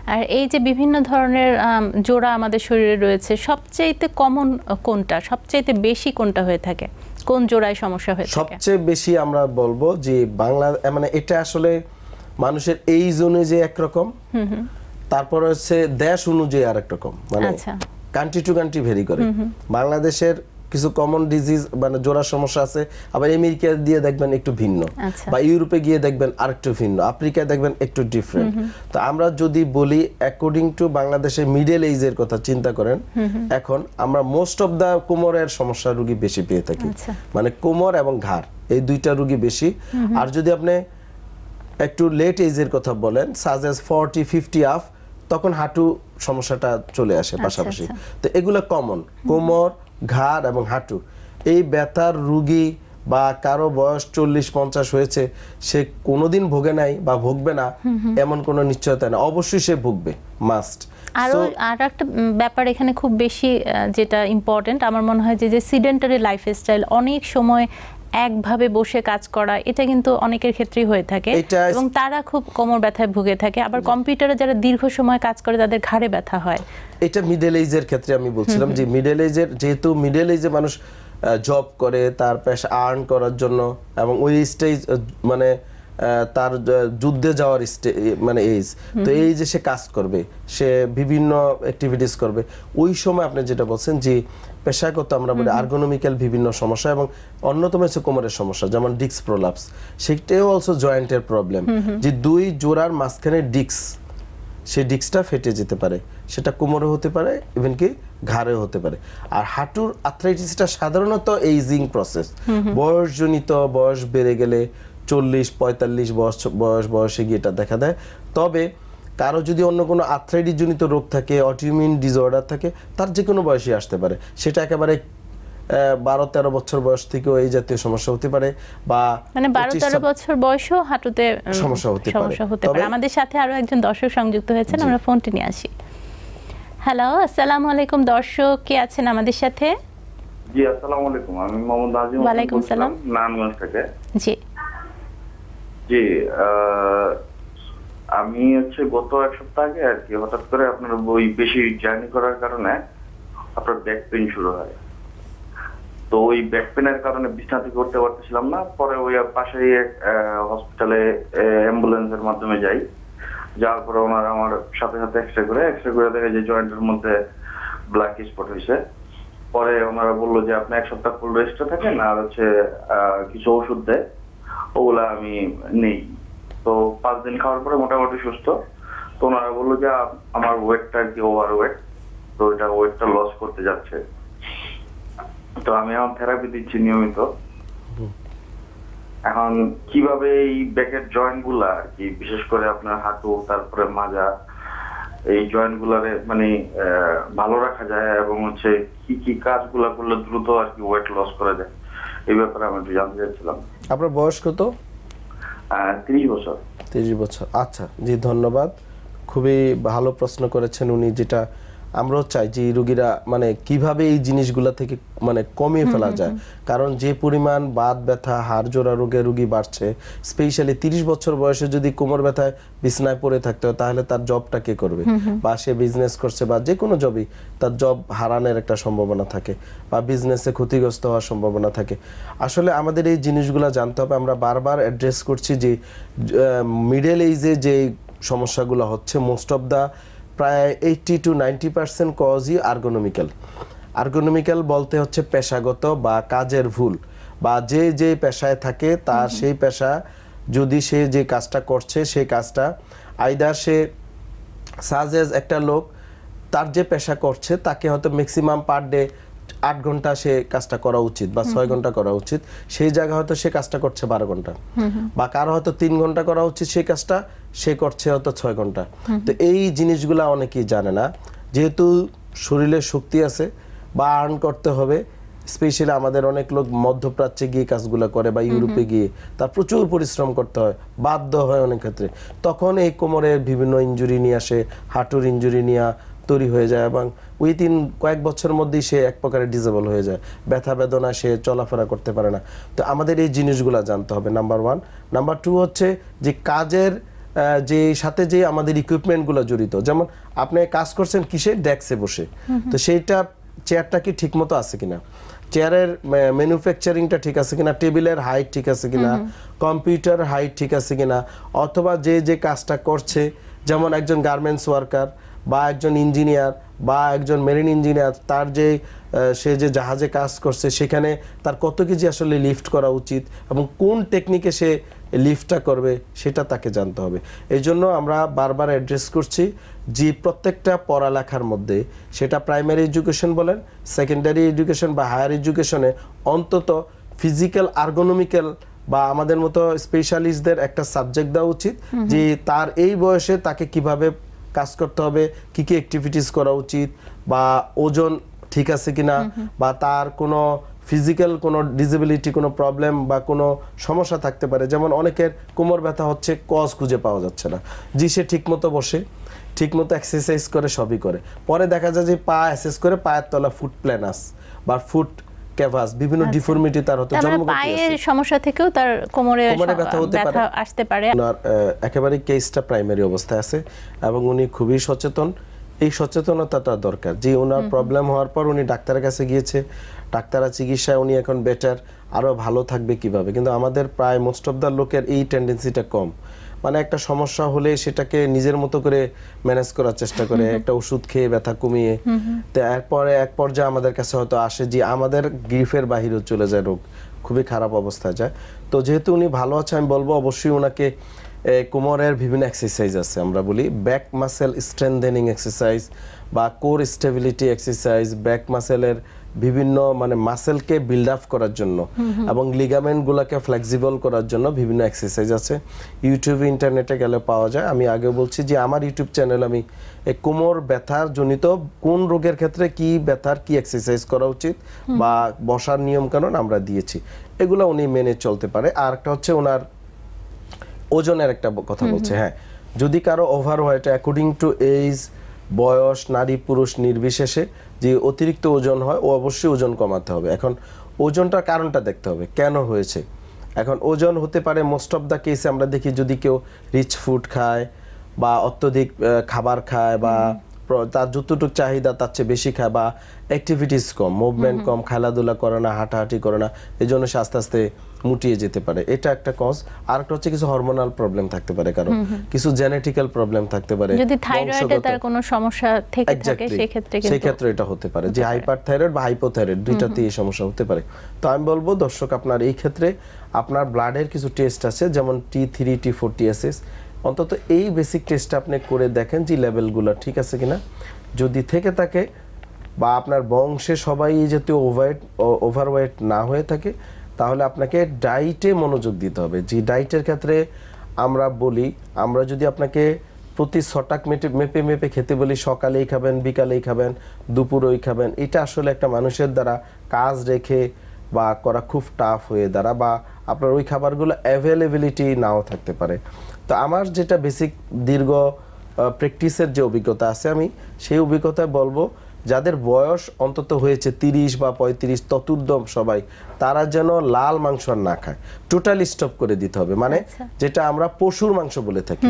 আর এই যে বিভিন্ন ধরনের জোড়া আমাদের শরীরে রয়েছে, সবচেয়ে কমন কোনটা, সবচেয়ে বেশি কোনটা হয়ে থাকে, কোন জোড়ায় সমস্যা হয়ে থাকে? সবচেয়ে বেশি আমরা বলবো যে বাংলা, মানে এটা আসলে মানুষের এইজ অনুযায়ী একরকম, তারপর হচ্ছে দেশ অনুযায়ী আরেক রকম, মানে কান্ট্রি টু কান্ট্রি ভেরি করে। বাংলাদেশের কিছু কমন ডিজিজ মানে জোড়া সমস্যা আছে, আবার আমেরিকা দিয়ে দেখবেন একটু ভিন্ন, বা ইউরোপে গিয়ে দেখবেন আরেকটু ভিন্ন, আফ্রিকায় দেখবেন একটু ডিফারেন্ট। তো আমরা যদি বলি অ্যাকর্ডিং টু বাংলাদেশের মিডল এইজের কথা চিন্তা করেন, এখন আমরা মোস্ট অফ দা কোমরের সমস্যা রোগী বেশি পেয়ে থাকি, মানে কোমর এবং ঘাড় এই দুইটা রোগী বেশি। আর যদি আপনি একটু লেট এজের কথা বলেন, সাজেস 40-50 আপ, তখন হাঁটু সমস্যাটা চলে আসে পাশাপাশি। তো এগুলো কমন, কোমর, ঘাড় এবং হাঁটু। এই ব্যথার রোগী বা কারো বয়স 40-50 হয়েছে, সে কোনোদিন ভোগে নাই বা ভুগবে না এমন কোনো নিশ্চয়তা নেই, অবশ্যই সে ভুগবে, মাস্ট। আর একটা ব্যাপার এখানে খুব বেশি যেটা ইম্পর্টেন্ট আমার মনে হয়, যে সিডেন্টারি লাইফস্টাইল, অনেক সময় একভাবে বসে কাজ করা, এটা কিন্তু অনেকের ক্ষেত্রেই হয়ে থাকে এবং তারা খুব কোমর ব্যথায় ভুগে থাকে। আবার কম্পিউটারে যারা দীর্ঘ সময় কাজ করে তাদের ঘাড়ে ব্যথা হয়। এটা মিডল এজের ক্ষেত্রে আমি বলছিলাম যে মিডল এজের, যেহেতু মিডল এজে মানুষ জব করে তার পেশা আর্ন করার জন্য, এবং ওই স্টেজ মানে তার যুদ্ধে যাওয়ার মানে এজ, তো এই যে সে কাজ করবে, সে বিভিন্ন অ্যাক্টিভিটিস করবে, ওই সময় আপনি যেটা বলছেন যে পেশাগত আমরা বলি আর্গোনমিক্যাল বিভিন্ন সমস্যা, এবং অন্যতম হচ্ছে কোমরের সমস্যা, যেমন ডিস্ক প্রোলাপস, সেটাও অলসো জয়েন্টের প্রবলেম, যে দুই জোড়ার মাঝখানে ডিস্ক, সেই ডিস্কটা ফেটে যেতে পারে, সেটা কোমরে হতে পারে, ইভেন কি ঘাড়ে হতে পারে। আর হাঁটুর আর্থ্রাইটিসটা সাধারণত এইজিং প্রসেস, বয়সজনিত, বয়স বেড়ে গেলে 40-45 বয়সে গিয়ে এটা দেখা দেয়। তবে কারো যদি অন্য কোনো আর্থ্রাইটিস জনিত রোগ থাকে, অটোইমিউন ডিসঅর্ডার থাকে, তার যে কোনো বয়সে আসতে পারে, সেটা একেবারে 12-13 বছর বয়স থেকেও এই জাতীয় সমস্যা হতে পারে, বা মানে 12-13 বছর বয়সেও হাঁটুতে সমস্যা হতে পারে। আমাদের সাথে আরো একজন দর্শক সংযুক্ত হয়েছেন, আমরা ফোনটি নিয়ে আসি। হ্যালো, আসসালামু আলাইকুম। দর্শক কে আছেন আমাদের সাথে? জি, আসসালামু আলাইকুম। আমি মোহাম্মদ আজিম। ওয়ালাইকুম সালাম। নারায়ণগঞ্জ থেকে। জি জি, আমি হচ্ছে গত এক সপ্তাহ আগে আর কি হঠাৎ করে আপনার ওই বেশি জার্নি করার কারণে আপনার ব্যাক পেইন শুরু হয়। তো ওই ব্যাক পেইনের কারণে বিছানা থেকে উঠতে পারতেছিলাম না। পরে ওই পাশেই হসপিটালে অ্যাম্বুলেন্সের মাধ্যমে যাই, যাওয়ার পরে ওনারা আমার সাথে সাথে এক্সরে করে দেখে যে জয়েন্টের মধ্যে ব্ল্যাক স্পট হয়েছে। পরে ওনারা বললো যে আপনি এক সপ্তাহ ফুল রেস্টে থাকেন, আর হচ্ছে কিছু ওষুধ দেয়, ওগুলা আমি নেই। তো 5 দিন খাওয়ার পরে মোটামুটি সুস্থ। তো ওনারা বললো যে আমার ওয়েটটা আর কি ওভার ওয়েট, তো এটা ওয়েটটা লস করতে যাচ্ছে। তো আমি এখন থেরাপি দিচ্ছি নিয়মিত। এখন কিভাবে এই ব্যাকের জয়েন্ট গুলা আর কি, বিশেষ করে আপনার হাঁটু, তারপরে মাজা, এই জয়েন্ট গুলারে মানে ভালো রাখা যায়, এবং হচ্ছে কি কি কাজগুলা করলে দ্রুত আর কি ওয়েট লস করে দেয়, এই ব্যাপারে আমি একটু জানতে চাচ্ছিলাম। আপনার বয়স কত? 30 বছর। 30 বছর, আচ্ছা। জি, ধন্যবাদ, খুবই ভালো প্রশ্ন করেছেন উনি। যেটা আমরাও চাই যে রোগীরা মানে কিভাবে এই জিনিসগুলা থেকে মানে কমিয়ে ফেলা যায়, কারণ যে পরিমাণ বাত ব্যথা, হাড় জোড়া রোগে রোগী বাড়ছে, স্পেশালি 30 বছর বয়সে যদি কোমর ব্যথায় বিছনায় পড়ে থাকতে হয়, তাহলে তার জবটা কে করবে? বা সে বিজনেস করছে, বা যে কোনো জবই, তার জব হারানোর একটা সম্ভাবনা থাকে, বা বিজনেসে ক্ষতিগ্রস্ত হওয়ার সম্ভাবনা থাকে। আসলে আমাদের এই জিনিসগুলো জানতে হবে। আমরা বারবার অ্যাড্রেস করছি যে মিডল এইজে যে সমস্যাগুলো হচ্ছে, মোস্ট অফ দা প্রায় 80-90% কজই আর্গোনমিক্যাল বলতে হচ্ছে পেশাগত বা কাজের ভুল, বা যে পেশায় থাকে তার সেই পেশা, যদি সে যে কাজটা করছে সেই কাজটা আইদার সে সাজেস একটা লোক তার যে পেশা করছে তাকে হয়তো ম্যাক্সিমাম পার ডে 8 ঘন্টা সে কাজটা করা উচিত, বা 6 ঘন্টা করা উচিত, সেই জায়গায় হয়তো সে কাজটা করছে 12 ঘন্টা, বা কারো হয়তো 3 ঘন্টা করা উচিত সেই কাজটা সে করছে হয়তো 6 ঘন্টা। তো এই জিনিসগুলা অনেকেই জানে না। যেহেতু শরীরে শক্তি আছে বা আর্ন করতে হবে, স্পেশালি আমাদের অনেক লোক মধ্যপ্রাচ্যে গিয়ে কাজগুলো করে, বা ইউরোপে গিয়ে তার প্রচুর পরিশ্রম করতে হয়, বাধ্য হয় অনেক ক্ষেত্রে, তখন এই কোমরের বিভিন্ন ইনজুরি নিয়ে আসে, হাঁটুর ইনজুরি নিয়ে তৈরি হয়ে যায়, এবং উইদিন কয়েক বছরের মধ্যেই সে এক প্রকারের ডিসেবল হয়ে যায়, ব্যথা বেদনা, সে চলাফেরা করতে পারে না। তো আমাদের এই জিনিসগুলো জানতে হবে, নাম্বার 1। নাম্বার 2 হচ্ছে যে কাজের যে সাথে যে আমাদের ইকুইপমেন্টগুলো জড়িত, যেমন আপনি কাজ করছেন কিসে, ডেস্কে বসে, তো সেইটা চেয়ারটা কি ঠিকমতো আছে কিনা, চেয়ারের ম্যানুফ্যাকচারিংটা ঠিক আছে কিনা, টেবিলের হাইট ঠিক আছে কিনা, কম্পিউটার হাইট ঠিক আছে কিনা, অথবা যে যে কাজটা করছে, যেমন একজন গার্মেন্টস ওয়ার্কার বা একজন ইঞ্জিনিয়ার বা একজন মেরিন ইঞ্জিনিয়ার, তার যে সে যে জাহাজে কাজ করছে সেখানে তার কত কেজি আসলে লিফট করা উচিত এবং কোন টেকনিকে সে লিফটটা করবে সেটা তাকে জানতে হবে। এই জন্য আমরা বারবার অ্যাড্রেস করছি যে প্রত্যেকটা পড়ালেখার মধ্যে, সেটা প্রাইমারি এডুকেশন বলেন, সেকেন্ডারি এডুকেশন বা হায়ার এডুকেশনে, অন্তত ফিজিক্যাল আর্গোনমিক্যাল বা আমাদের মতো স্পেশালিস্টদের একটা সাবজেক্ট দেওয়া উচিত, যে তার এই বয়সে তাকে কিভাবে কাজ করতে হবে, কি কি অ্যাক্টিভিটিস করা উচিত, বা ওজন ঠিক আছে কিনা, বা তার কোনো ফিজিক্যাল কোনো ডিসেবিলিটি, কোনো প্রবলেম বা কোনো সমস্যা থাকতে পারে। যেমন অনেকের কোমর ব্যথা হচ্ছে, কজ খুঁজে পাওয়া যাচ্ছে না, যে সে ঠিকমতো বসে, ঠিকমতো এক্সারসাইজ করে, সবই করে, পরে দেখা যায় যে পা অ্যাসেস করে পায়ের তলা ফুট প্ল্যানাস বা ফুট ক্যাভাস, বিভিন্ন ডিফর্মিটি তার হতে জন্মগত পায়ের সমস্যা থেকেও তার কোমরে ব্যথা হতে পারে, আসতে পারে। ওনার একেবারে কেসটা প্রাইমারি অবস্থায় আছে এবং উনি খুবই সচেতন। এই সচেতনতাটা দরকার, যে ওনার প্রবলেম হওয়ার পর উনি ডাক্তারের কাছে গিয়েছে, ডাক্তারের চিকিৎসায় উনি এখন বেটার, আরো ভালো থাকবে কিভাবে। কিন্তু আমাদের প্রায় মোস্ট অফ দ্য লোকের এই টেন্ডেন্সিটা কম, মানে একটা সমস্যা হলে সেটাকে নিজের মতো করে ম্যানেজ করার চেষ্টা করে, একটা ওষুধ খেয়ে ব্যথা কমিয়ে, তো এরপরে এক পর্যায়ে আমাদের কাছে হয়তো আসে যে আমাদের গ্রিফের বাহিরেও চলে যায়, রোগ খুবই খারাপ অবস্থায় যায়। তো যেহেতু উনি ভালো আছে, আমি বলবো অবশ্যই ওনাকে কোমরের বিভিন্ন এক্সারসাইজ আছে, আমরা বলি ব্যাক মাসেল স্ট্রেংথেনিং এক্সারসাইজ বা কোর স্টেবিলিটি এক্সারসাইজ, ব্যাক মাসেলের বিভিন্ন মানে মাসেলকে বিল্ড আপ করার জন্য এবং লিগামেন্টগুলোকে ফ্লেক্সিবল করার জন্য বিভিন্ন এক্সারসাইজ আছে, ইউটিউবে ইন্টারনেটে গেলে পাওয়া যায়। আমি আগে বলছি যে আমার ইউটিউব চ্যানেল আমি এই কোমর ব্যথার জনিত কোন রোগের ক্ষেত্রে কি ব্যথার কি এক্সারসাইজ করা উচিত বা বসার নিয়ম কানুন আমরা দিয়েছি, এগুলো উনি মেনে চলতে পারে। আর একটা হচ্ছে ওনার ওজনের একটা কথা বলছে, হ্যাঁ, যদি কারো ওভারওয়েট অ্যাকর্ডিং টু এজ, বয়স, নারী পুরুষ নির্বিশেষে যে অতিরিক্ত ওজন হয়, ও অবশ্যই ওজন কমাতে হবে। এখন ওজনটার কারণটা দেখতে হবে কেন হয়েছে। এখন ওজন হতে পারে মোস্ট অফ দ্য কেসে আমরা দেখি যদি কেউ রিচ ফুড খায় বা অত্যধিক খাবার খায় বা তার যতটুকু চাহিদা তার চেয়ে বেশি খায় বা অ্যাক্টিভিটিস কম, মুভমেন্ট কম, খেলাধুলা করে না, হাঁটাহাঁটি করে না, এই জন্য সে আস্তে আস্তে মুটিয়ে যেতে পারে, এটা একটা কজ। আর একটা হচ্ছে কিছু হরমোনাল প্রবলেম থাকতে পারে, কারণ কিছু জেনেটিক্যাল প্রবলেম থাকতে পারে, যদি থাইরয়েডে তার কোনো সমস্যা থেকে থাকে সেই ক্ষেত্রে এটা হতে পারে যে হাইপারথাইরয়েড বা হাইপোথাইরয়েড দুইটাতেই এই সমস্যা হতে পারে। তো আমি বলবো দর্শক, আপনার এই ক্ষেত্রে আপনার ব্লাডের কিছু টেস্ট আছে, যেমন T3, T4, TSH, অন্তত এই বেসিক টেস্টটা আপনি করে দেখেন যে লেভেলগুলো ঠিক আছে কিনা। যদি থেকে থাকে বা আপনার বংশে সবাই যাতে ওভারওয়েট না হয়ে থাকে, তাহলে আপনাকে ডায়েটে মনোযোগ দিতে হবে। যে ডায়েটের ক্ষেত্রে আমরা বলি, আমরা যদি আপনাকে প্রতি 6 টাক মেপে মেপে খেতে বলি, সকালেই খাবেন, বিকালেই খাবেন, দুপুরেই খাবেন, এটা আসলে একটা মানুষের দ্বারা কাজ রেখে বা করা খুব টাফ হয়ে দাঁড়া, বা আপনার ওই খাবারগুলো অ্যাভেলেবিলিটি নাও থাকতে পারে। তো আমার যেটা বেসিক দীর্ঘ প্র্যাকটিসের যে অভিজ্ঞতা আছে, আমি সেই অভিজ্ঞতায় বলবো যাদের বয়স অন্তত হয়েছে 30 বা 35 ততুর্ধম সবাই, তারা যেন লাল মাংস না খায়, টোটালি স্টপ করে দিতে হবে। মানে যেটা আমরা পশুর মাংস বলে থাকি,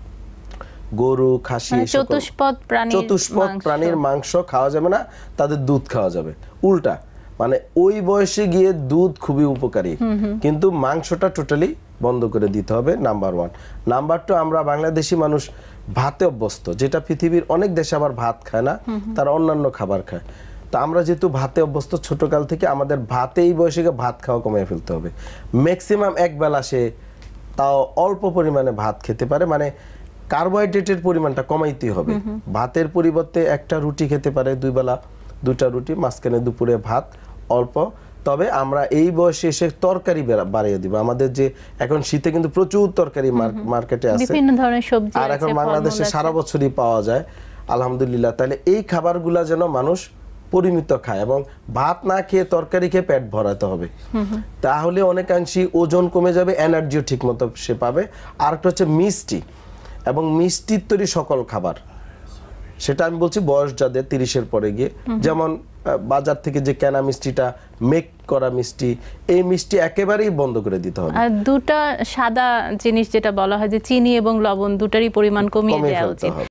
গরু, খাসি, চতুষ্পদ প্রাণীর মাংস খাওয়া যাবে না, তাদের দুধ খাওয়া যাবে। উল্টা মানে ওই বয়সে গিয়ে দুধ খুবই উপকারী, কিন্তু মাংসটা টোটালি বন্ধ করে দিতে হবে, নাম্বার 1। নাম্বার 2, আমরা বাংলাদেশি মানুষ ভাতে অভ্যস্ত, যেটা পৃথিবীর অনেক দেশে আবার ভাত খায় না, তারা অন্যান্য খাবার খায়। তো আমরা যেহেতু ভাতে অভ্যস্ত ছোটকাল থেকে, আমাদের ভাতে এই বয়সে ভাত খাওয়া কমিয়ে ফেলতে হবে। ম্যাক্সিমাম এক বেলা সে তাও অল্প পরিমাণে ভাত খেতে পারে, মানে কার্বোহাইড্রেটের পরিমাণটা কমাইতে হবে। ভাতের পরিবর্তে একটা রুটি খেতে পারে, 2 বেলা 2টা রুটি, মাঝখানে দুপুরে ভাত অল্প। তবে আমরা এই বয়সে এসে তরকারি বাড়িয়ে দিব। আমাদের যে এখন শীতে কিন্তু প্রচুর তরকারি মার্কেটে আছে, বিভিন্ন ধরনের সবজি আর এখন বাংলাদেশে সারা বছরই পাওয়া যায় আলহামদুলিল্লাহ। তাহলে এই খাবারগুলা যেন মানুষ পরিমিত খায় এবং ভাত না খেয়ে তরকারি খেয়ে পেট ভরাতে হবে, তাহলে অনেকাংশই ওজন কমে যাবে, এনার্জিও ঠিক মতো সে পাবে। আর একটা হচ্ছে মিষ্টি এবং মিষ্টির তৈরি সকল খাবার, সেটা আমি বলছি বয়স যাদের 30-এর পরে গিয়ে, যেমন বাজার থেকে যে কেনা মিষ্টিটা মেক করা মিষ্টি, এই মিষ্টি একেবারেই বন্ধ করে দিতে হবে। আর দুটা সাদা জিনিস যেটা বলা হয় যে চিনি এবং লবণ দুটারই পরিমাণ কমিয়ে দেওয়া উচিত।